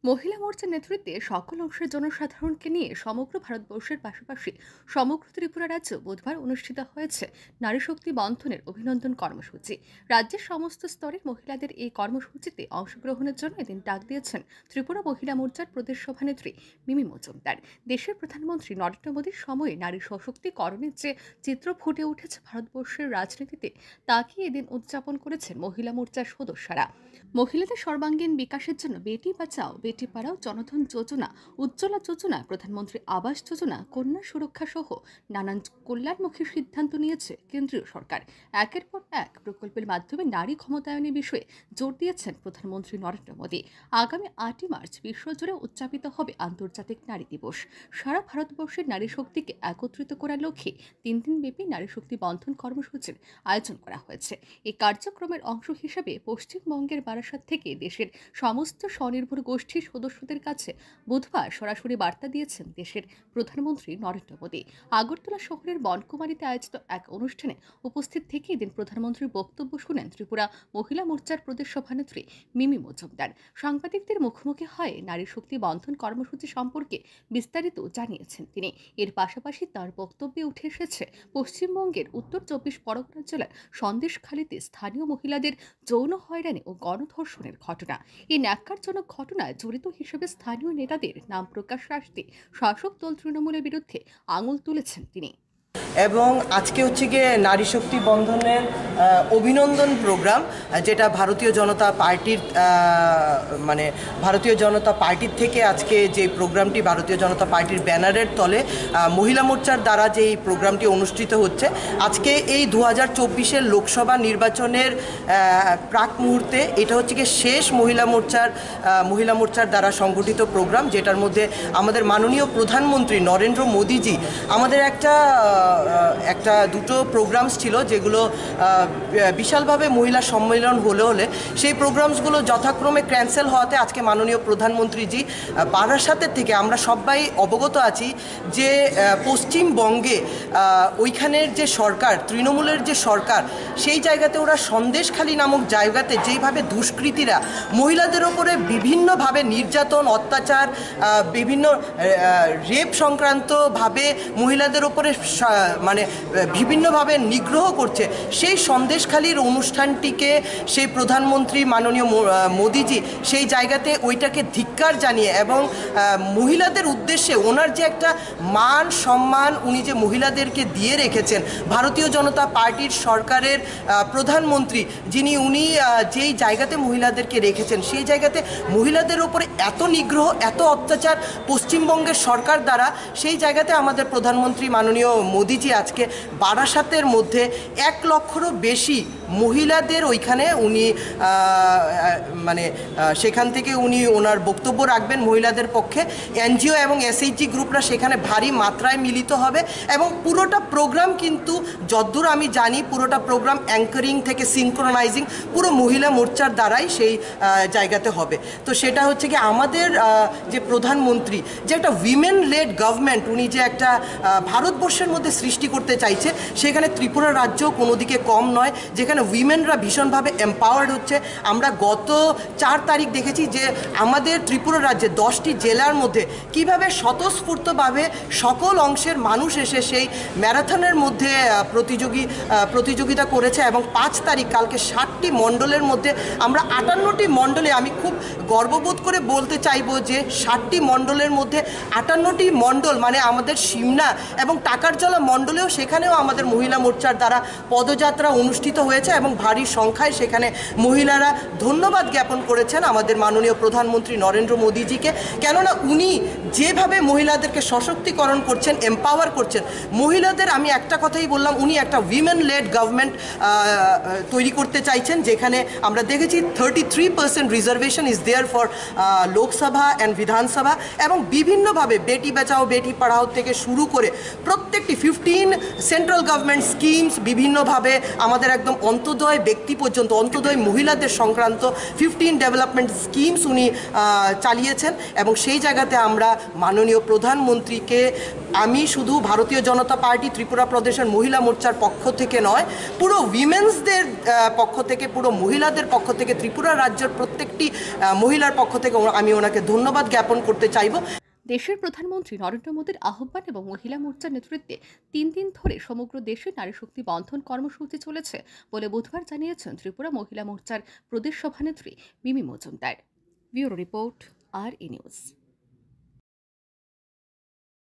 মহিলা মোর্চার নেতৃত্বে সকল অংশের জনসাধারণকে নিয়ে সমগ্র ভারতবর্ষের পাশাপাশি সমগ্র ত্রিপুরা রাজ্য বুধবার অনুষ্ঠিত হয়েছে নারী শক্তি বন্ধনের অভিনন্দন কর্মসূচি। রাজ্যের সমস্ত স্তরের মহিলাদের এই কর্মসূচিতে অংশগ্রহণের জন্য এদিন ডাক দিয়েছেন ত্রিপুরা মহিলা মোর্চার প্রদেশ সভানেত্রী মিমি মজুমদার। দেশের প্রধানমন্ত্রী নরেন্দ্র মোদীর সময়ে নারী সশক্তিকরণের যে চিত্র ফুটে উঠেছে ভারতবর্ষের রাজনীতিতে, তাকে এদিন উদযাপন করেছেন মহিলা মোর্চার সদস্যরা। মহিলাদের সর্বাঙ্গীন বিকাশের জন্য বেটি বাঁচাও বেটি পড়াও জনধন যোজনা, উজ্জ্বলা যোজনা, প্রধানমন্ত্রী আবাস যোজনা, কন্যা সুরক্ষা সহ নানান কল্যাণমুখী সিদ্ধান্ত নিয়েছে কেন্দ্রীয় সরকার। একের পর এক প্রকল্পের মাধ্যমে নারী ক্ষমতায়নের বিষয়ে জোর দিয়েছেন প্রধানমন্ত্রী নরেন্দ্র মোদী। আগামী 8ই মার্চ বিশ্বজুড়ে উদযাপিত হবে আন্তর্জাতিক নারী দিবস। সারা ভারতবর্ষের নারী শক্তিকে একত্রিত করার লক্ষ্যে 3 দিনব্যাপী নারী শক্তি বন্ধন কর্মসূচির আয়োজন করা হয়েছে। এই কার্যক্রমের অংশ হিসেবে পশ্চিমবঙ্গের বারাসাত থেকে দেশের সমস্ত স্বনির্ভর গোষ্ঠীর সদস্যদের কাছে বুধবার সরাসরি বার্তা দিয়েছেন দেশের প্রধানমন্ত্রী নরেন্দ্র মোদী। আগরতলা শহরের বনকুমারীতে আয়োজিত এক অনুষ্ঠানে উপস্থিত থেকে এদিন প্রধানমন্ত্রীর বক্তব্য শুনেন ত্রিপুরা মহিলা মোর্চার প্রদেশ সভানেত্রী মিমি মজুমদার। সাংবাদিকদের মুখোমুখি হয়ে নারী শক্তি বন্ধন কর্মসূচি সম্পর্কে বিস্তারিত জানিয়েছেন তিনি। এর পাশাপাশি তার বক্তব্যে উঠে এসেছে পশ্চিমবঙ্গের উত্তর 24 পরগনা জেলার সন্দেশখালীতে স্থানীয় মহিলাদের যৌন হয়রানি ও গণধর্ষণের ঘটনা। এই ন্যাক্কারজনক ঘটনায় জড়িত হিসেবে স্থানীয় নেতাদের নাম প্রকাশ রাখতে শাসক দল তৃণমূলের বিরুদ্ধে আঙুল তুলেছেন তিনি। এবং আজকে হচ্ছে গিয়ে নারী শক্তি বন্ধনের অভিনন্দন প্রোগ্রাম, যেটা ভারতীয় জনতা পার্টির ভারতীয় জনতা পার্টির থেকে আজকে যে প্রোগ্রামটি ভারতীয় জনতা পার্টির ব্যানারের তলে মহিলা মোর্চার দ্বারা যে এই প্রোগ্রামটি অনুষ্ঠিত হচ্ছে আজকে এই 2024-এর লোকসভা নির্বাচনের প্রাক মুহূর্তে। এটা হচ্ছে গিয়ে শেষ মহিলা মোর্চার দ্বারা সংগঠিত প্রোগ্রাম, যেটার মধ্যে আমাদের মাননীয় প্রধানমন্ত্রী নরেন্দ্র মোদীজি আমাদের দুটো প্রোগ্রামস ছিল, যেগুলো বিশালভাবে মহিলা সম্মেলন হলে সেই প্রোগ্রামসগুলো যথাক্রমে ক্যান্সেল হওয়াতে আজকে মাননীয় প্রধানমন্ত্রীজি বারাসাতের থেকে, আমরা সবাই অবগত আছি যে পশ্চিমবঙ্গে ওইখানের যে সরকার, তৃণমূলের যে সরকার, সেই জায়গাতে ওরা সন্দেশখালী নামক জায়গাতে যেইভাবে দুষ্কৃতীরা মহিলাদের ওপরে বিভিন্নভাবে নির্যাতন, অত্যাচার, বিভিন্ন রেপ সংক্রান্তভাবে মহিলাদের ওপরে বিভিন্নভাবে নিগ্রহ করছে, সেই সন্দেশখালীর অনুষ্ঠানটিকে সেই প্রধানমন্ত্রী মাননীয় মোদীজি সেই জায়গাতে ওইটাকে ধিক্কার জানিয়ে এবং মহিলাদের উদ্দেশ্যে ওনার যে একটা মান সম্মান উনি যে মহিলাদেরকে দিয়ে রেখেছেন, ভারতীয় জনতা পার্টির সরকারের প্রধানমন্ত্রী উনি যেই জায়গাতে মহিলাদেরকে রেখেছেন, সেই জায়গাতে মহিলাদের ওপরে এত নিগ্রহ, এত অত্যাচার পশ্চিমবঙ্গের সরকার দ্বারা, সেই জায়গাতে আমাদের প্রধানমন্ত্রী মাননীয় মোদীজি আজকে বারাসাতের মধ্যে 1 লক্ষেরও বেশি মহিলাদের ওইখানে উনি সেখান থেকে উনি ওনার বক্তব্য রাখবেন মহিলাদের পক্ষে। এনজিও এবং এসএইচজি গ্রুপরা সেখানে ভারী মাত্রায় মিলিত হবে এবং পুরোটা প্রোগ্রাম কিন্তু যদ্দূর আমি জানি পুরোটা প্রোগ্রাম অ্যাঙ্কারিং থেকে সিনক্রোনাইজিং পুরো মহিলা মোর্চার দ্বারাই সেই জায়গাতে হবে। তো সেটা হচ্ছে কি আমাদের যে প্রধানমন্ত্রী যে একটা উইমেন লেড গভর্নমেন্ট উনি যে একটা ভারতবর্ষের মধ্যে সৃষ্টি করতে চাইছে, সেখানে ত্রিপুরা রাজ্য কোনো দিকে কম নয়, যেখানে উইমেনরা ভীষণভাবে এম্পাওয়ার্ড হচ্ছে। আমরা গত 4 তারিখ দেখেছি যে আমাদের ত্রিপুরা রাজ্যে 10টি জেলার মধ্যে কিভাবে স্বতঃস্ফূর্তভাবে সকল অংশের মানুষ এসে সেই ম্যারাথনের মধ্যে প্রতিযোগিতা করেছে এবং 5 তারিখ কালকে 60টি মণ্ডলের মধ্যে আমরা 58টি মণ্ডলে, আমি খুব গর্ববোধ করে বলতে চাইবো যে 60টি মণ্ডলের মধ্যে 58টি মণ্ডল আমাদের সিমনা এবং টাকারজলা মণ্ডলেও সেখানেও আমাদের মহিলা মোর্চার দ্বারা পদযাত্রা অনুষ্ঠিত হয়েছে এবং ভারী সংখ্যায় সেখানে মহিলারা ধন্যবাদ জ্ঞাপন করেছেন আমাদের মাননীয় প্রধানমন্ত্রী নরেন্দ্র মোদীজিকে। কেননা উনি যেভাবে মহিলাদেরকে সশক্তিকরণ করছেন, এম্পাওয়ার করছেন মহিলাদের, আমি একটা কথাই বললাম, উনি একটা উইমেন লেড গভর্নমেন্ট তৈরি করতে চাইছেন, যেখানে আমরা দেখেছি 33% reservation is there for Lok Sabha and Vidhan Sabha এবং বিভিন্নভাবে বেটি বাঁচাও বেটি পড়াও থেকে শুরু করে প্রত্যেকটি 50 সেন্ট্রাল গভর্নমেন্ট স্কিমস বিভিন্নভাবে আমাদের একদম অন্তোদয় ব্যক্তি পর্যন্ত অন্তোদয় মহিলাদের সংক্রান্ত 15 ডেভেলপমেন্ট স্কিমস উনি চালিয়েছেন এবং সেই জায়গাতে আমরা মাননীয় প্রধানমন্ত্রীকে আমি শুধু ভারতীয় জনতা পার্টি ত্রিপুরা প্রদেশের মহিলা মোর্চার পক্ষ থেকে নয়, পুরো উইমেন্সদের পক্ষ থেকে, পুরো মহিলাদের পক্ষ থেকে, ত্রিপুরা রাজ্যের প্রত্যেকটি মহিলার পক্ষ থেকে আমি ওনাকে ধন্যবাদ জ্ঞাপন করতে চাইব। দেশের প্রধানমন্ত্রী নরেন্দ্র মোদীর আহ্বান এবং মহিলা মোর্চার নেতৃত্বে 3 দিন ধরে সমগ্র দেশে নারী শক্তি বন্ধন কর্মসূচি চলেছে বলে বুধবার জানিয়েছেন ত্রিপুরা মহিলা মোর্চার প্রদেশ সভানেত্রী Mimi Majumdar. Bureau report, R E news.